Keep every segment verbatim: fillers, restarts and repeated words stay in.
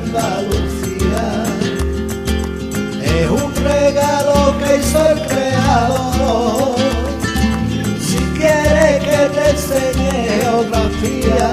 Andalucía. Es un regalo que hizo el Creador. Si quieres que te enseñe geografía,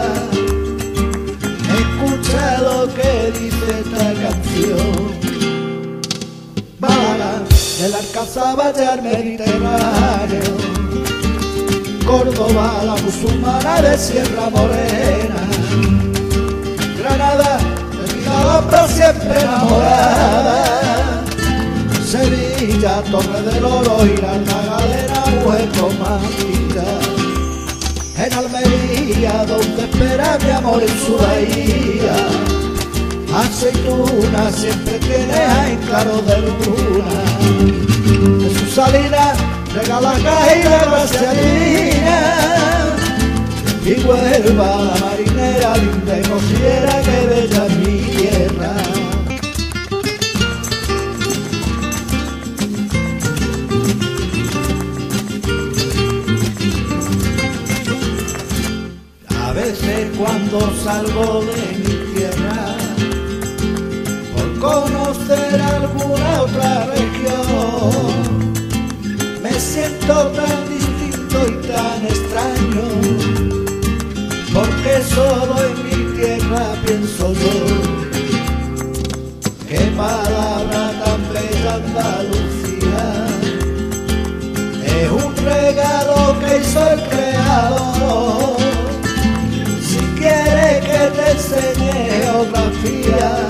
escucha lo que dice esta canción. Málaga, del Alcázaba al Mediterráneo, Córdoba, la musulmana de Sierra Morena, Granada, de mi Jalapa siempre enamorada, Sevilla, Torre del Oro y la Galera, mujer romántica. En Almería, donde espera mi amor en su bahía, aceituna siempre tiene en claro de luna. De su salida regala caída gracialina, y Huelva, la marinera linda y cociera, que bella es mi tierra. A veces cuando salgo de mi tierra por conocer alguna otra región, me siento tan distinto y tan extraño, porque solo en mi tierra pienso yo. Qué palabra tan bella Andalucía, es un regalo que hizo el Creador. Si quieres que te enseñe geografía,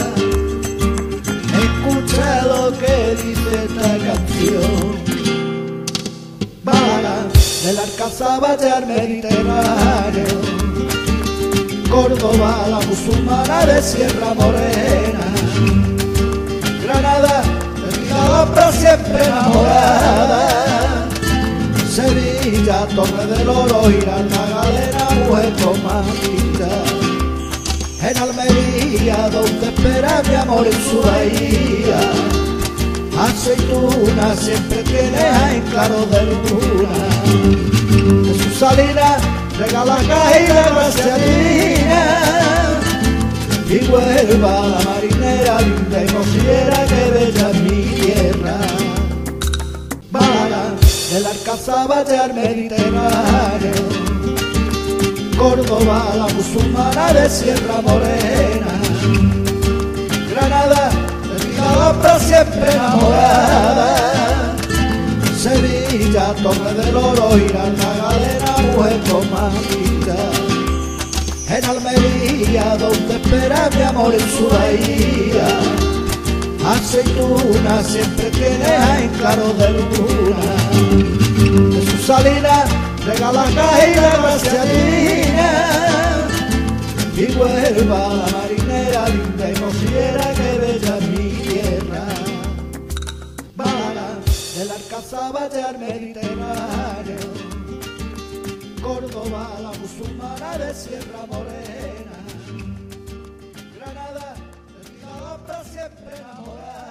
escucha lo que dice esta canción. Málaga, del Alcázaba al Mediterráneo, Córdoba, la musulmana de Sierra Morena, Granada, de mi Jalapa siempre enamorada, Sevilla, Torre del Oro y la Galera, mujer romántica. En Almería, donde espera mi amor en su bahía, aceituna siempre tiene en claro de luna. De su salida regala caída gracialina, y Huelva, la marinera linda y cociera, que bella es mi tierra. Málaga, del Alcázaba al Mediterráneo, Córdoba, la musulmana de Sierra Morena, Granada, de mi Jalapa siempre enamorada, Sevilla, Torre del Oro y la Galera, mujer romántica. En Almería, donde espera mi amor en su bahía, aceituna siempre tiene en claro de luna. De su salida regala caída gracialina, y Huelva, la marinera linda y cociera, que bella es mi tierra. Málaga, del Alcázaba al Mediterráneo, Córdoba, la musulmana de Sierra Morena, Granada, de mi Jalapa siempre enamorada.